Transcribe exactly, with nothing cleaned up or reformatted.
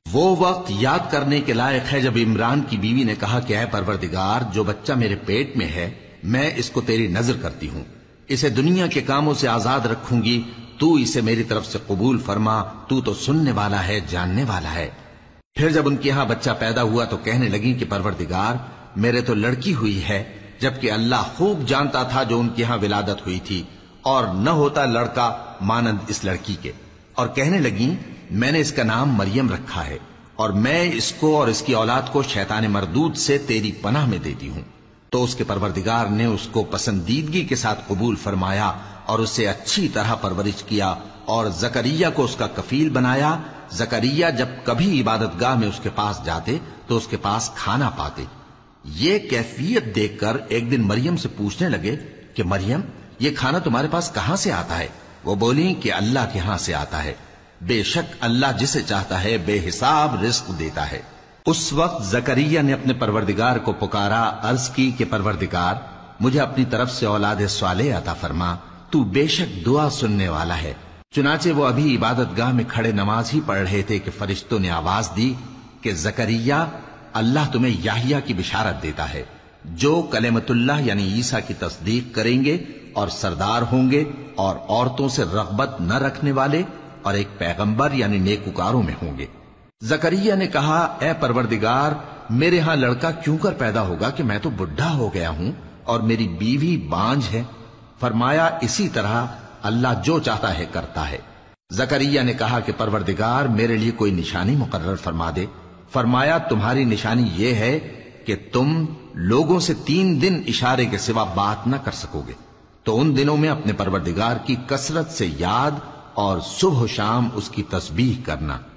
وہ وقت یاد کرنے کے لائق ہے جب عمران کی بیوی نے کہا کہ اے پروردگار، جو بچہ میرے پیٹ میں ہے میں اس کو تیری نظر کرتی ہوں، اسے دنیا کے کاموں سے آزاد رکھوں گی، تو اسے میری طرف سے قبول فرما، تو تو سننے والا ہے، جاننے والا ہے۔ پھر جب ان کے ہاں بچہ پیدا ہوا تو کہنے لگی کہ پروردگار، میرے تو لڑکی ہوئی ہے، جبکہ اللہ خوب جانتا تھا جو ان کے ہاں ولادت ہوئی تھی، اور نہ ہوتا لڑکا مانند اس لڑکی کے۔ اور کہنے لگیں میں نے اس کا نام مریم رکھا ہے، اور میں اس کو اور اس کی اولاد کو شیطان مردود سے تیری پناہ میں دیتی ہوں۔ تو اس کے پروردگار نے اس کو پسندیدگی کے ساتھ قبول فرمایا اور اسے اچھی طرح پرورش کیا، اور زکریا کو اس کا کفیل بنایا۔ زکریا جب کبھی عبادت گاہ میں اس کے پاس جاتے تو اس کے پاس کھانا پاتے۔ یہ کیفیت دیکھ کر ایک دن مریم سے پوچھنے لگے کہ مریم، یہ کھانا تمہارے پاس کہاں سے آتا ہے؟ وہ بولی کہ اللہ کے ہاں سے آتا ہے، بے شک اللہ جسے چاہتا ہے بے حساب رزق دیتا ہے۔ اس وقت زکریا نے اپنے پروردگار کو پکارا، عرض کی کہ پروردگار، مجھے اپنی طرف سے اولاد صالح عطا فرما، تو بے شک دعا سننے والا ہے۔ چنانچہ وہ ابھی عبادت گاہ میں کھڑے نماز ہی پڑھ رہے تھے کہ فرشتوں نے آواز دی کہ زکریا، اللہ تمہیں یحییٰ کی بشارت دیتا ہے، جو کلمۃ اللہ یعنی عیسیٰ کی تصدیق کریں گے اور سردار ہوں گے اور عورتوں سے رغبت نہ رکھنے والے اور ایک پیغمبر یعنی نیکوکاروں میں ہوں گے۔ زکریا نے کہا، اے پروردگار، میرے ہاں لڑکا کیوں کر پیدا ہوگا کہ میں تو بڈھا ہو گیا ہوں اور میری بیوی بانجھ ہے؟ فرمایا، اسی طرح اللہ جو چاہتا ہے کرتا ہے۔ زکریا نے کہا کہ پروردگار، میرے لیے کوئی نشانی مقرر فرما دے۔ فرمایا، تمہاری نشانی یہ ہے کہ تم لوگوں سے تین دن اشارے کے سوا بات نہ کر سکو گے، تو ان دنوں میں اپنے پروردگار کی کثرت سے یاد اور صبح و شام اس کی تسبیح کرنا۔